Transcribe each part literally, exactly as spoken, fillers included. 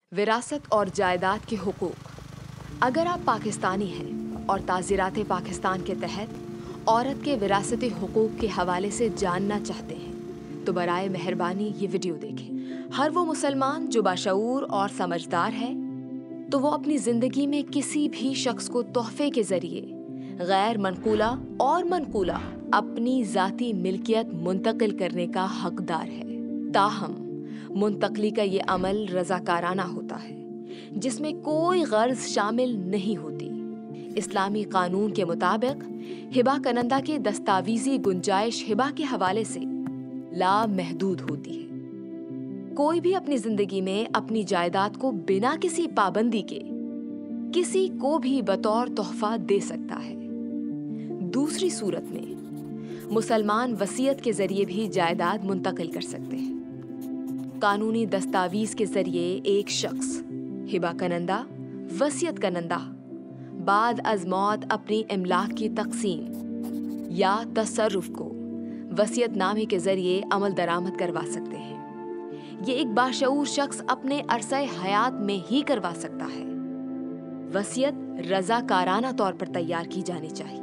विरासत और जायदाद के हुकूक। अगर आप पाकिस्तानी हैं और ताज़ीरात पाकिस्तान के तहत औरत के विरासती हुकूक के हवाले से जानना चाहते हैं तो बराए मेहरबानी ये वीडियो देखें। हर वो मुसलमान जो बाशऊर और समझदार है तो वो अपनी ज़िंदगी में किसी भी शख्स को तोहफे के ज़रिए गैर मनकूला और मनकूला अपनी ज़ाती मिल्कियत मुंतकिल करने का हकदार है। ताहम मुंतकली का ये अमल रज़ाकाराना होता है जिसमें कोई गर्ज शामिल नहीं होती। इस्लामी कानून के मुताबिक हिबा कनंदा के दस्तावेजी गुंजाइश हिबा के हवाले से लामहदूद होती है। कोई भी अपनी जिंदगी में अपनी जायदाद को बिना किसी पाबंदी के किसी को भी बतौर तोहफा दे सकता है। दूसरी सूरत में मुसलमान वसीयत के जरिए भी जायदाद मुंतकिल कर सकते हैं। कानूनी दस्तावीज के जरिए एक शख्स हिबा कनंदा, वसीयत कनंदा बाद अज मौत अपनी इमलाक की तकसीम या तसर्रुफ को वसीयतनामे के जरिए अमल दरामद करवा सकते हैं। ये एक बाशऊर शख्स अपने अरसे हयात में ही करवा सकता है। वसीयत रज़ाकाराना तौर पर तैयार की जानी चाहिए।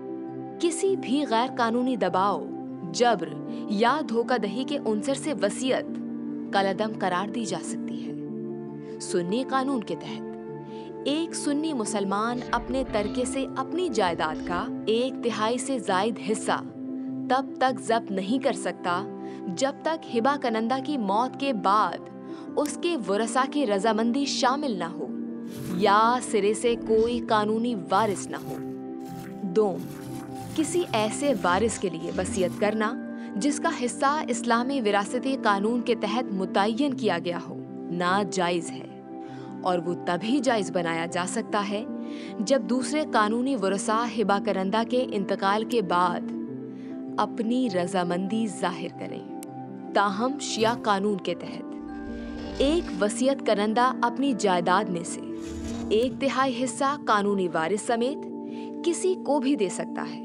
किसी भी गैर कानूनी दबाव, जब्र या धोखाधड़ी के उनसर से वसीयत कलअदम करार दी जा सकती है। सुन्नी कानून के तहत एक सुन्नी मुसलमान अपने तरके से अपनी जायदाद का एक तिहाई से जायद हिस्सा तब तक जब्त नहीं कर सकता जब तक हिबा कनंदा की मौत के बाद उसके वरसा की रजामंदी शामिल ना हो या सिरे से कोई कानूनी वारिस ना हो। दो, किसी ऐसे वारिस के लिए वसीयत करना जिसका हिस्सा इस्लामी विरासती कानून के तहत मुतय्यन किया गया हो नाजायज है, और वो तभी जायज बनाया जा सकता है जब दूसरे कानूनी वरसा हिबा करंदा के इंतकाल के बाद अपनी रजामंदी जाहिर करें। ताहम शिया कानून के तहत एक वसीयत करंदा अपनी जायदाद में से एक तिहाई हिस्सा कानूनी वारिस समेत किसी को भी दे सकता है।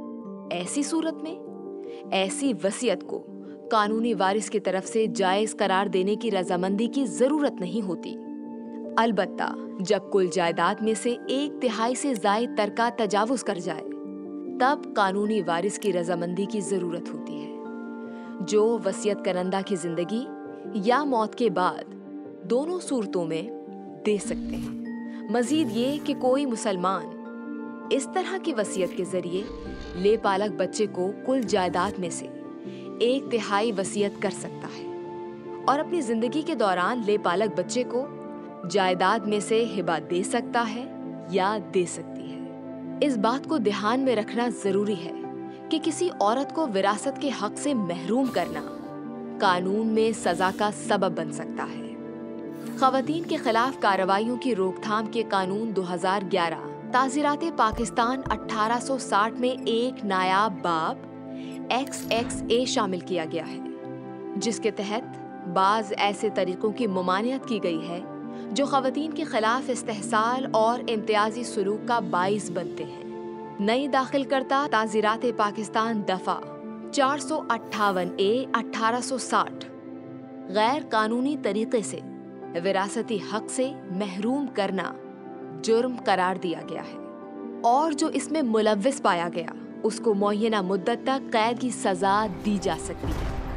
ऐसी सूरत में ऐसी वसीयत को कानूनी वारिस की तरफ से जायज करार देने की रजामंदी की जरूरत नहीं होती। अलबत्ता जब कुल जायदाद में से एक तिहाई से जायद तरका तजावुज कर जाए तब कानूनी वारिस की रजामंदी की जरूरत होती है, जो वसीयत करंदा की जिंदगी या मौत के बाद दोनों सूरतों में दे सकते हैं। मजीद ये कि कोई मुसलमान इस तरह की वसीयत के जरिए ले पालक बच्चे को कुल जायदाद में से एक तिहाई वसीयत कर सकता है और अपनी जिंदगी के दौरान ले पालक बच्चे को जायदाद में से हिबा दे सकता है या दे सकती है। इस बात को ध्यान में रखना जरूरी है कि किसी औरत को विरासत के हक से महरूम करना कानून में सजा का सबब बन सकता है। खवातीन के खिलाफ कार्रवाइयों की रोकथाम के कानून दो हज़ार ग्यारह ताज़ीरात पाकिस्तान अठारह सौ साठ में एक नायाब बाब एक्स एक्स ए शामिल किया गया है, जिसके तहत बाज ऐसे तरीकों की मुमानियत की गई है जो खवातीन के खिलाफ इस्तेहसाल और इम्तियाजी सलूक का बाइस बनते हैं। नई दाखिल करता ताज़ीरात पाकिस्तान दफा चार सौ अट्ठावन ए अठारह सौ साठ गैर कानूनी तरीके से विरासती हक से महरूम करना जुर्म करार दिया गया है और जो इसमें मुलव्विस पाया गया उसको मुअय्यना मुद्दत तक कैद की सजा दी जा सकती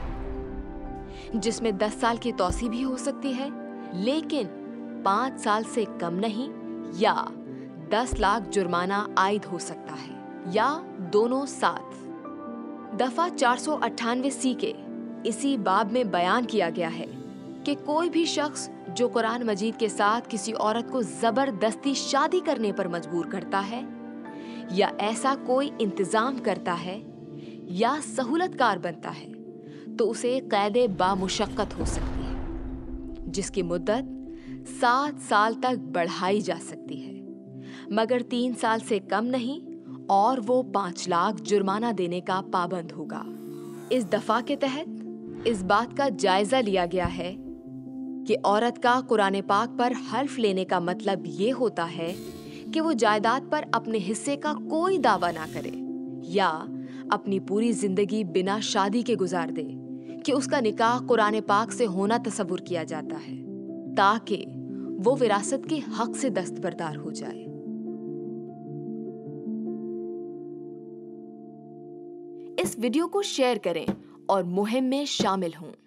है, जिसमें दस साल की तौसी भी हो सकती है लेकिन पाँच साल से कम नहीं, या दस लाख जुर्माना आयद हो सकता है या दोनों साथ। दफा चार सौ अट्ठानवे सी के इसी बाब में बयान किया गया है कि कोई भी शख्स जो कुरान मजीद के साथ किसी औरत को जबरदस्ती शादी करने पर मजबूर करता है या ऐसा कोई इंतजाम करता है या सहूलतकार बनता है तो उसे कैदे बामुशक्कत हो सकती है, जिसकी मुद्दत सात साल तक बढ़ाई जा सकती है मगर तीन साल से कम नहीं, और वो पांच लाख जुर्माना देने का पाबंद होगा। इस दफा के तहत इस बात का जायजा लिया गया है कि औरत का कुरान पाक पर हल्फ लेने का मतलब ये होता है कि वो जायदाद पर अपने हिस्से का कोई दावा ना करे या अपनी पूरी जिंदगी बिना शादी के गुजार दे कि उसका निकाह कुरान पाक से होना तसव्वुर किया जाता है ताकि वो विरासत के हक से दस्तबरदार हो जाए। इस वीडियो को शेयर करें और मुहिम में शामिल हों।